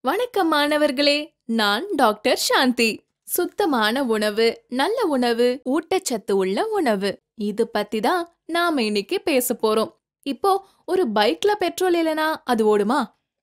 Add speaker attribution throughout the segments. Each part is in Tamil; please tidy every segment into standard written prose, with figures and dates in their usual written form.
Speaker 1: வணக்கம் மாணவர்களே, நான் டாக்டர் சாந்தி. சுத்தமான உணவு, நல்ல உணவு, ஊட்டச்சத்து உள்ள உணவு, இது பத்தி தான் நாம இன்னைக்கு பேச போறோம். இப்போ ஒரு பைக்ல பெட்ரோல் இல்லனா அது ஓடுமா?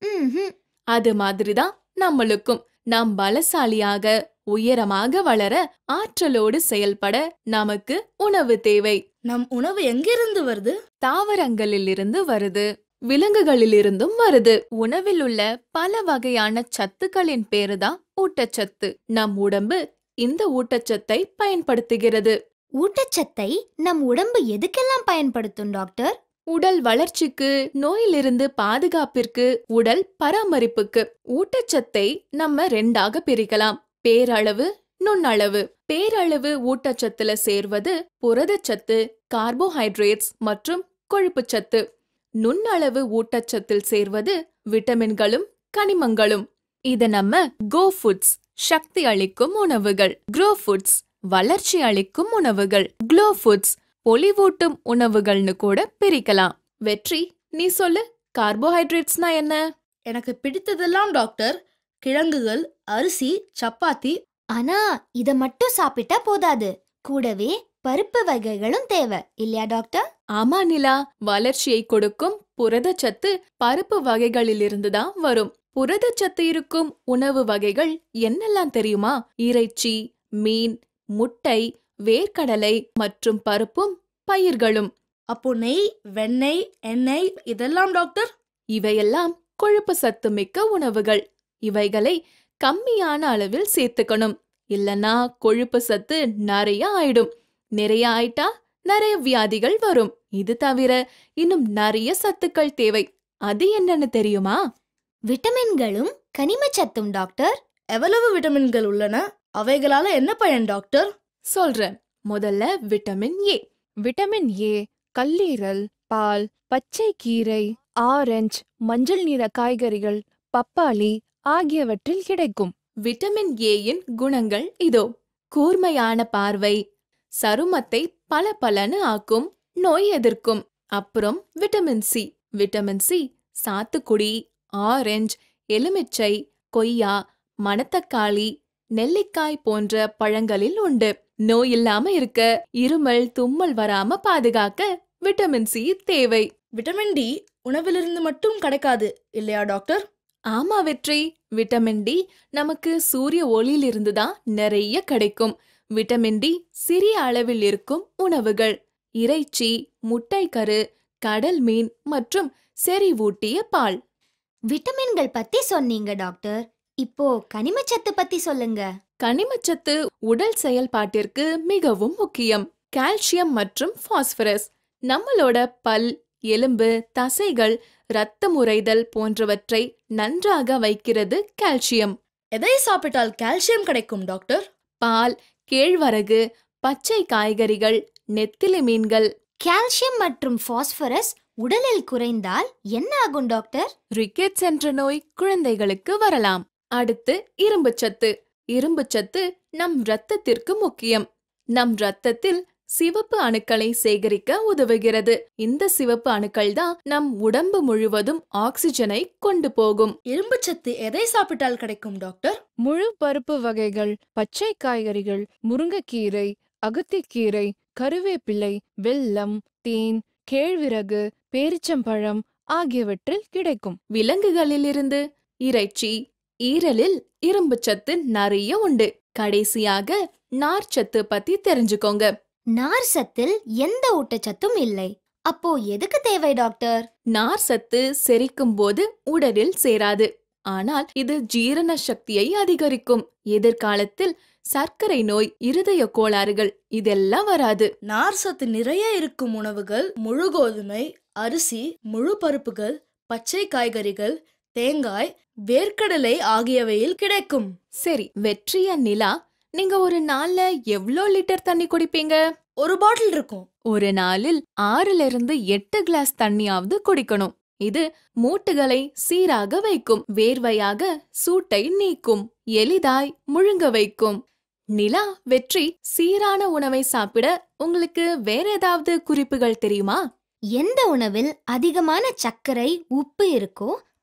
Speaker 1: அது மாதிரிதான் நம்மளுக்கும். நாம் பலசாலியாக, உயரமாக வளர, ஆற்றலோடு செயல்பட நமக்கு உணவு தேவை.
Speaker 2: நம் உணவு எங்கிருந்து வருது?
Speaker 1: தாவரங்களிலிருந்து வருது, விலங்குகளிலிருந்தும் வருது. உணவில் உள்ள பல வகையான சத்துக்களின் பேருதான் ஊட்டச்சத்து. நம் உடம்பு இந்த ஊட்டச்சத்தை பயன்படுத்துகிறது.
Speaker 3: ஊட்டச்சத்தை நம் உடம்பு எதுக்கெல்லாம் பயன்படுத்தும் டாக்டர்?
Speaker 1: உடல் வளர்ச்சிக்கு, நோயிலிருந்து பாதுகாப்பிற்கு, உடல் பராமரிப்புக்கு. ஊட்டச்சத்தை நம்ம ரெண்டாக பிரிக்கலாம்: பேரளவு, நுண்ணளவு. பேரளவு ஊட்டச்சத்துல சேர்வது புரதச்சத்து, கார்போஹைட்ரேட்ஸ் மற்றும் கொழுப்புச்சத்து. நுண்ணளவு ஊட்டச்சத்தில் சேர்வது விட்டமின்களும் கனிமங்களும். இத நம்ம கோ ஃபுட்ஸ், சக்தி அளிக்கும் உணவுகள்; க்ரோ ஃபுட்ஸ், வளர்ச்சி அளிக்கும் உணவுகள்; க்ளோ ஃபுட்ஸ், பொலிவூட்டும் உணவுகள்னு கூட பிரிக்கலாம். வெற்றி, நீ சொல்லு, கார்போஹைட்ரேட்ஸ்னா என்ன?
Speaker 2: எனக்கு பிடித்ததெல்லாம் டாக்டர் கிழங்குகள், அரிசி, சப்பாத்தி.
Speaker 3: ஆனா இத மட்டும் சாப்பிட்டா போதாது, கூடவே பருப்பு வகைகளும் தேவை இல்லையா டாக்டர்?
Speaker 1: ஆமா நிலா, வளர்ச்சியை கொடுக்கும் புரதச்சத்து பருப்பு வகைகளிலிருந்து தான் வரும். புரதச்சத்து இருக்கும் உணவு வகைகள் என்னெல்லாம் தெரியுமா? இறைச்சி, மீன், முட்டை, வேர்க்கடலை மற்றும் பருப்பும் பயிர்களும்.
Speaker 2: அப்போ நெய், வெண்ணெய், எண்ணெய் இதெல்லாம் டாக்டர்?
Speaker 1: இவையெல்லாம் கொழுப்பு சத்து மிக்க உணவுகள். இவைகளை கம்மியான அளவில் சேர்த்துக்கணும், இல்லனா கொழுப்பு சத்து நிறைய ஆயிடும். நிறைய ஆயிட்டா நிறைய வியாதிகள் வரும். இது தவிர இன்னும் நிறைய சத்துக்கள் தேவை. அது என்னன்னு தெரியுமா?
Speaker 3: விட்டமின்களும் கனிமச்சத்தும் டாக்டர்.
Speaker 2: எவ்வளவு விட்டமின்கள் உள்ளன? அவைகளால என்ன பயன் டாக்டர்?
Speaker 1: சொல்றேன். முதல்ல விட்டமின் ஏ.
Speaker 4: விட்டமின் ஏ கல்லீரல், பால், பச்சை கீரை, ஆரஞ்சு, மஞ்சள் நிற காய்கறிகள், பப்பாளி ஆகியவற்றில் கிடைக்கும்.
Speaker 1: விட்டமின் ஏயின் குணங்கள் இதோ: கூர்மையான பார்வை, சருமத்தை பளபளன்னு ஆக்கும், நோய் எதிர்க்கும். அப்புறம் விட்டமின் சி. விட்டமின் சி சாத்துக்குடி, ஆரஞ்சு, எலுமிச்சை, கொய்யா, மணத்தக்காளி, நெல்லிக்காய் போன்ற பழங்களில் உண்டு. நோய் இல்லாம இருக்க, இருமல், தும்மல் வராம பாதுகாக்க விட்டமின் சி தேவை.
Speaker 2: விட்டமின் டி உணவிலிருந்து மட்டும் கிடைக்காது இல்லையா டாக்டர்?
Speaker 1: ஆமா வெற்றி, விட்டமின் டி நமக்கு சூரிய ஒளியிலிருந்து தான் நிறைய கிடைக்கும். விட்டமின் டி சிறிய அளவில் இருக்கும் உணவுகள்: இறைச்சி, முட்டைக்கரு, கடல் மீன் மற்றும் செறிவூட்டிய பால்.
Speaker 3: விட்டமின்கள் பத்தி சொன்னீங்க டாக்டர், இப்போ கனிமச்சத்து பத்தி சொல்லுங்க.
Speaker 1: கனிமச்சத்து உடல் செயல்பாட்டிற்கு மிகவும் முக்கியம். கால்சியம் மற்றும் பாஸ்பரஸ் நம்மளோட பல், எலும்பு, தசைகள், இரத்தம் உறைதல் போன்றவற்றை நன்றாக வைக்கிறது கால்சியம்.
Speaker 2: எதை சாப்பிட்டால் கால்சியம் கிடைக்கும் டாக்டர்?
Speaker 1: பால், கேழ்வரகு, பச்சை காய்கறிகள், நெத்திலி மீன்கள்.
Speaker 3: கால்சியம் மற்றும் பாஸ்பரஸ் உடலில் குறைந்தால் என்ன ஆகும் டாக்டர்?
Speaker 1: ரிக்கெட்ஸ் என்ற நோய் குழந்தைகளுக்கு வரலாம். அடுத்து இரும்புச்சத்து. இரும்புச்சத்து நம் இரத்தத்திற்கு முக்கியம். நம் இரத்தத்தில் சிவப்பு அணுக்களை சேகரிக்க உதவுகிறது. இந்த சிவப்பு அணுக்கள் தான் நம் உடம்பு முழுவதும் ஆக்சிஜனை கொண்டு போகும்.
Speaker 2: இரும்புச்சத்து எதை சாப்பிட்டால் கிடைக்கும் டாக்டர்?
Speaker 4: முழு பருப்பு வகைகள், பச்சை காய்கறிகள், முருங்கைக்கீரை, அகத்திக்கீரை, கருவேப்பிலை, வெல்லம், தேன், கேழ்விறகு, பேரிச்சம்பழம் ஆகியவற்றில் கிடைக்கும்.
Speaker 1: விலங்குகளிலிருந்து இறைச்சி, ஈரலில் இரும்புச்சத்து நிறைய உண்டு. கடைசியாக நார்ச்சத்து பத்தி தெரிஞ்சுக்கோங்க.
Speaker 3: நார் சத்தில் எந்த ஊட்டச்சத்தும் இல்லை, அப்போ எதுக்கு தேவை டாக்டர்?
Speaker 1: நார் சத்து செரிக்கும் போது உடலில் சேராது, ஆனால் இது ஜீரண சக்தியை அதிகரிக்கும். எதிர்காலத்தில் சர்க்கரை நோய், இருதய கோளாறுகள் இதெல்லாம் வராது.
Speaker 2: நார் சத்து நிறைய இருக்கும் உணவுகள் முழு கோதுமை, அரிசி, முழு பருப்புகள், பச்சை காய்கறிகள், தேங்காய், வேர்க்கடலை ஆகியவையில் கிடைக்கும்.
Speaker 1: சரி வெற்றிய நிலா, நீங்க ஒரு நாள்ல எவ்ளோ லிட்டர் தண்ணி குடிப்பீங்க?
Speaker 2: ஒரு பாட்டில் இருக்கும்.
Speaker 1: ஒரு நாளில் 6 to 8 கிளாஸ் தண்ணியாவது குடிக்கணும். இது மூட்டுகளை சீராக வைக்கும், வேர்வையாக சூட்டை நீக்கும், எளிதாய் முழுங்க வைக்கும். நிலா, வெற்றி, சீரான உணவை சாப்பிட உங்களுக்கு வேற ஏதாவது குறிப்புகள் தெரியுமா?
Speaker 3: எந்த உணவில் அதிகமான சர்க்கரை, உப்பு இருக்கோ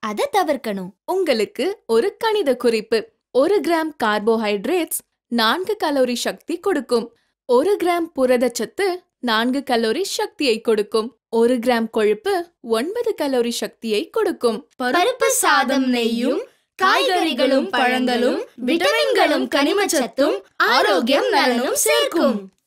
Speaker 3: அதை தவிர்க்கணும்.
Speaker 1: உங்களுக்கு ஒரு கணித குறிப்பு. 1 கிராம் கார்போஹைட்ரேட்ஸ் 4 கலோரி சக்தி கொடுக்கும். 1 கிராம் புரதச்சத்து 4 கலோரி சக்தியை கொடுக்கும். 1 கிராம் கொழுப்பு 9 கலோரி சக்தியை கொடுக்கும்.
Speaker 2: பருப்பு சாதம் நெய்யும் காய்கறிகளும் பழங்களும் விட்டமின்களும் கனிமச்சத்தும் ஆரோக்கியம் நலனும் சேர்க்கும்.